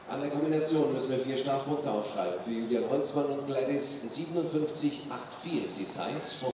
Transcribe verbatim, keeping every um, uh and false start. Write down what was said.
An der Kombination müssen wir vier Strafpunkte aufschreiben. Für Julian Holzmann und Gladys siebenundfünfzig Komma vierundachtzig ist die Zeit.